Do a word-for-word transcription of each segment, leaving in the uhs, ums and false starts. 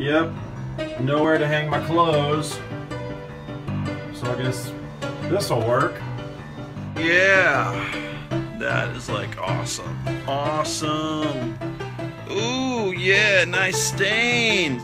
Yep, nowhere to hang my clothes. So I guess this'll work. Yeah, that is like awesome. Awesome. Ooh, yeah, nice stain.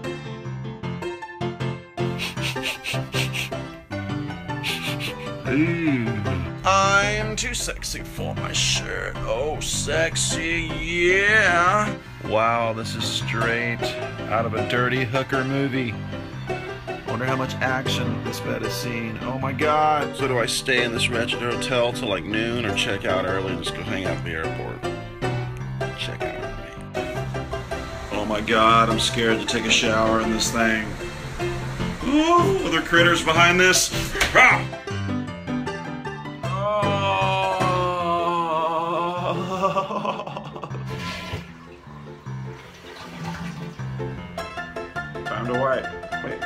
Ooh. I'm too sexy for my shirt. Oh, sexy, yeah. Wow, this is straight out of a Dirty Hooker movie. Wonder how much action this bed has seen. Oh my god. So do I stay in this wretched hotel till like noon or check out early and just go hang out at the airport? Check out with me. Oh my god, I'm scared to take a shower in this thing. Ooh, are there critters behind this? Ah! Time to wipe. Wait.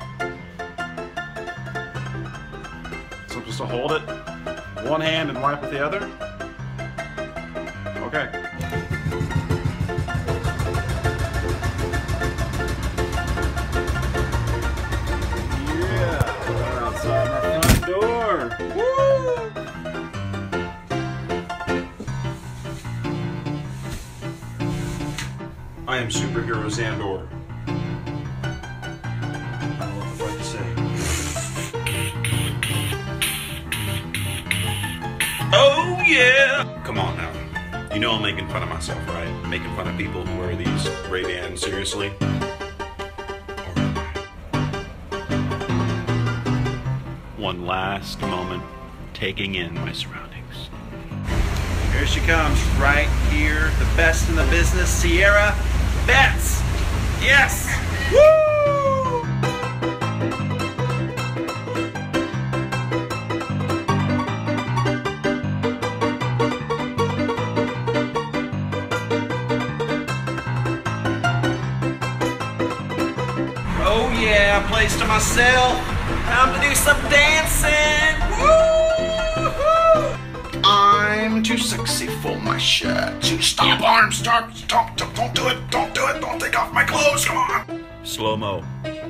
So I'm supposed to hold it one hand and wipe with the other? Okay. Yeah, we're outside my front door. Woo! I am superhero Xandor. I don't know what to say. Oh yeah! Come on now. You know I'm making fun of myself, right? Making fun of people who wear these Ray-Bans seriously. One last moment, taking in my surroundings. Here she comes, right here, the best in the business, Sierra Betts. Yes! Woo! Oh yeah, place to myself. Time to do some dancing. Woo-hoo! I'm too sexy for my shirt. Stop, arms, stop, don't, don't, don't do it, don't do it, don't take off my clothes, come on. Slow-mo.